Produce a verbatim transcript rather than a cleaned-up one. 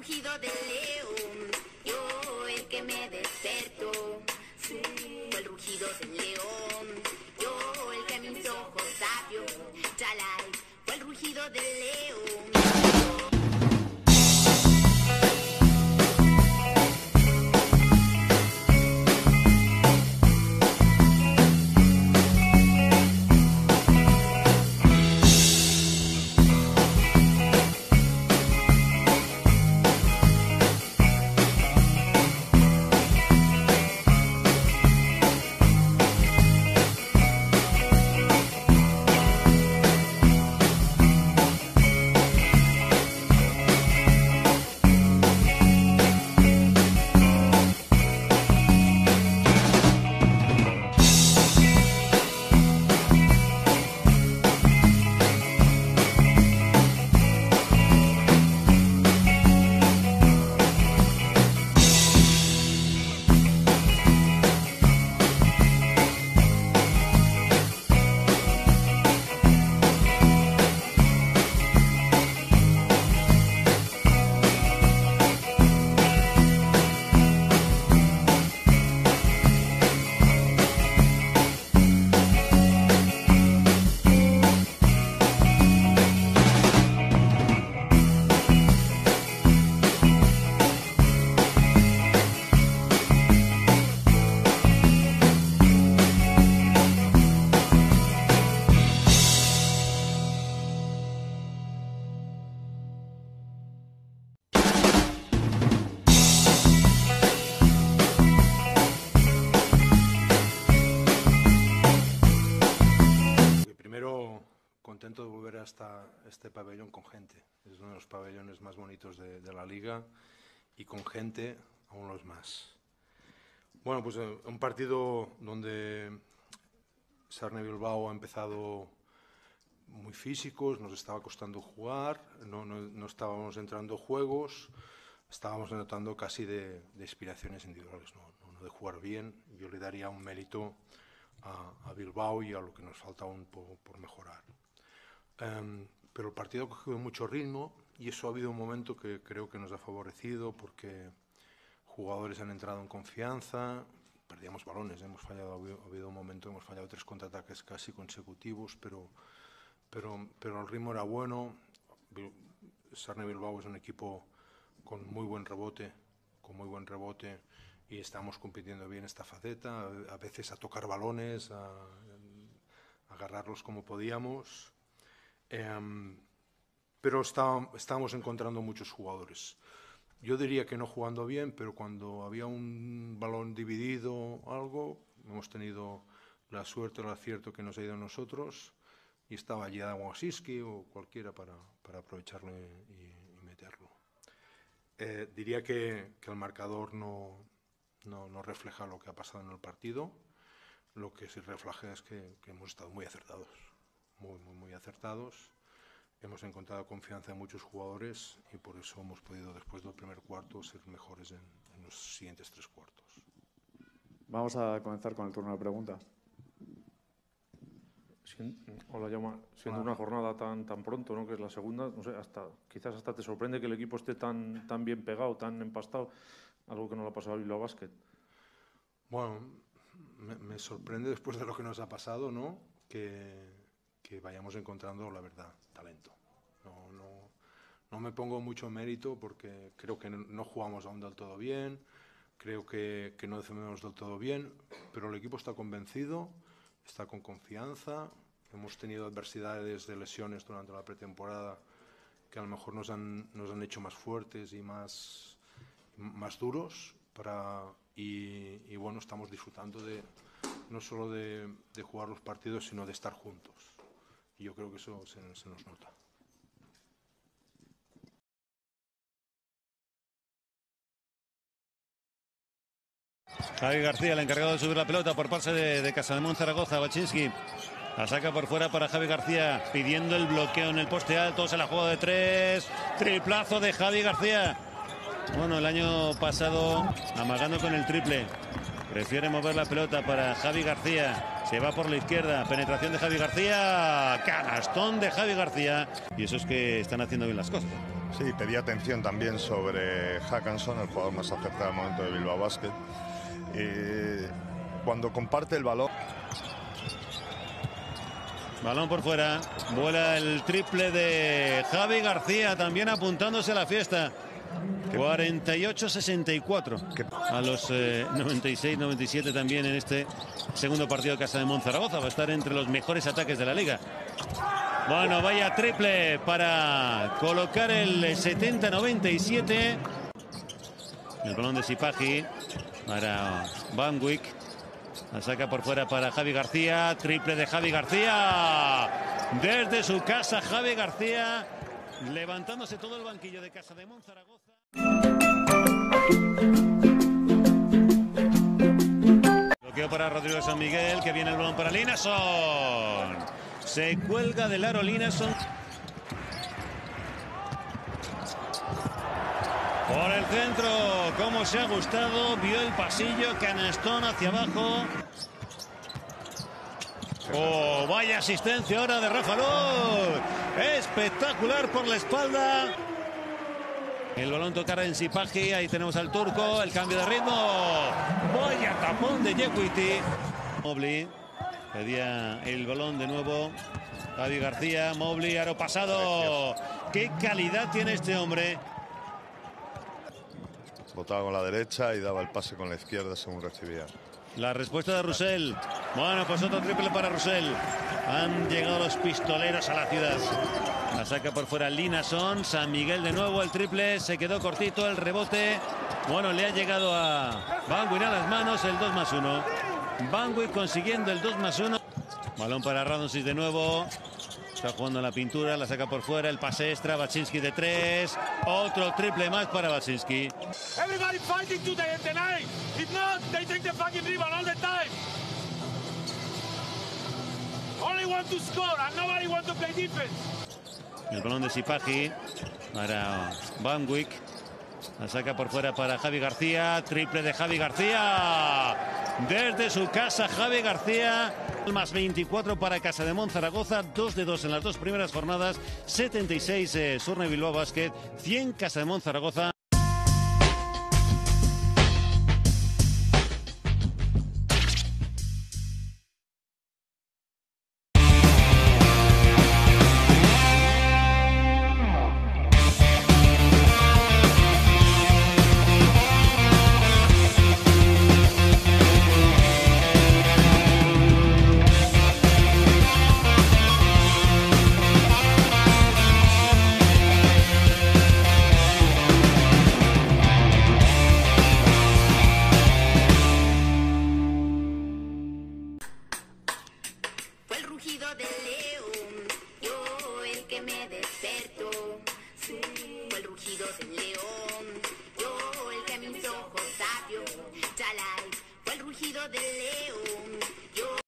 rugido del león, yo el que me despertó. Fue el rugido del león, yo el que mis ojos abrió. Chalai, fue el rugido del león. Contento de volver hasta este pabellón con gente. Es uno de los pabellones más bonitos de, de la liga y con gente aún los más. Bueno, pues eh, un partido donde Sarne Bilbao ha empezado muy físicos, nos estaba costando jugar, no, no, no estábamos entrando juegos, estábamos notando casi de, de inspiraciones individuales, no, no, no de jugar bien. Yo le daría un mérito a, a Bilbao y a lo que nos falta aún por, por mejorar. Um, pero el partido ha cogido mucho ritmo y eso ha habido un momento que creo que nos ha favorecido porque jugadores han entrado en confianza, perdíamos balones, hemos fallado, ha habido, ha habido un momento, hemos fallado tres contraataques casi consecutivos, pero, pero, pero el ritmo era bueno. Sarne Bilbao es un equipo con muy buen rebote, con muy buen rebote y estamos compitiendo bien esta faceta, a veces a tocar balones, a, a agarrarlos como podíamos. Um, pero está, estábamos encontrando muchos jugadores. Yo diría que no jugando bien, pero cuando había un balón dividido o algo, hemos tenido la suerte o el acierto que nos ha ido a nosotros y estaba allí Adam Wasiski o cualquiera para, para aprovecharlo y, y meterlo. Eh, diría que, que el marcador no, no, no refleja lo que ha pasado en el partido. Lo que sí refleja es que, que hemos estado muy acertados. Muy, muy, muy acertados. Hemos encontrado confianza en muchos jugadores y por eso hemos podido, después del primer cuarto, ser mejores en, en los siguientes tres cuartos. Vamos a comenzar con el turno de preguntas. Hola, Jaume. Siendo una jornada tan, tan pronto, ¿no?, que es la segunda, no sé, hasta, quizás hasta te sorprende que el equipo esté tan, tan bien pegado, tan empastado, algo que no le ha pasado al Bilbao Basket. Bueno, me, me sorprende después de lo que nos ha pasado, ¿no?, que... que vayamos encontrando, la verdad, talento. No, no, no me pongo mucho mérito porque creo que no jugamos aún del todo bien, creo que, que no defendemos del todo bien, pero el equipo está convencido, está con confianza. Hemos tenido adversidades de lesiones durante la pretemporada que a lo mejor nos han, nos han hecho más fuertes y más, más duros para, y, y bueno, estamos disfrutando de, no solo de, de jugar los partidos, sino de estar juntos. Y yo creo que eso se, se nos nota. Javi García, el encargado de subir la pelota por parte de, de Casademón Zaragoza. Baczynski la saca por fuera para Javi García, pidiendo el bloqueo en el poste alto. Se la juega de tres. Triplazo de Javi García. Bueno, el año pasado amagando con el triple. Prefiere mover la pelota para Javi García. Se va por la izquierda, penetración de Javi García, canastón de Javi García. Y eso es que están haciendo bien las cosas. Sí, pedí atención también sobre Hackanson, el jugador más acertado al momento de Bilbao Basket. Eh, cuando comparte el balón... Balón por fuera, vuela el triple de Javi García, también apuntándose a la fiesta. cuarenta y ocho sesenta y cuatro a los eh, noventa y seis noventa y siete también en este segundo partido de Casa de Monzaragoza. Va a estar entre los mejores ataques de la liga. Bueno, vaya triple para colocar el setenta noventa y siete. El balón de Sipahi para Van Wyk. La saca por fuera para Javi García. Triple de Javi García. Desde su casa, Javi García. Levantándose todo el banquillo de Casa de Monzaragoza. Bloqueo para Rodrigo San Miguel, que viene el balón para Linason. Se cuelga del aro Linason. Por el centro, como se ha gustado, vio el pasillo, canastón hacia abajo. Oh, vaya asistencia ahora de Rafa Luz. Espectacular por la espalda. El balón tocará en Sipahi, ahí tenemos al turco, el cambio de ritmo. Vaya tapón de Yequiti. Mobley pedía el balón de nuevo. Javi García, Mobley, aro pasado. Qué calidad tiene este hombre. Botaba con la derecha y daba el pase con la izquierda según recibía. La respuesta de Roussel. Bueno, pues otro triple para Roussel. Han llegado los pistoleros a la ciudad. La saca por fuera Linason. San Miguel de nuevo, el triple. Se quedó cortito el rebote. Bueno, le ha llegado a Van Wyk a las manos el dos más uno. Van Wyk consiguiendo el dos más uno. Balón para Radonjic de nuevo. Está jugando la pintura, la saca por fuera, el pase extra, Baczynski de tres. Otro triple más para Baczynski. Everybody fighting to the tonight. If not, they take the fucking rebound all the time. Only want to score and nobody want to play defense. El balón de Sipahi para Van Wyk. La saca por fuera para Javi García. Triple de Javi García. Desde su casa, Javi García. Más veinticuatro para Casa de Monzaragoza. dos de dos en las dos primeras jornadas. setenta y seis eh, Surne Bilbao Basket. cien Casa de Monzaragoza. Me despertó, fue el rugido del león.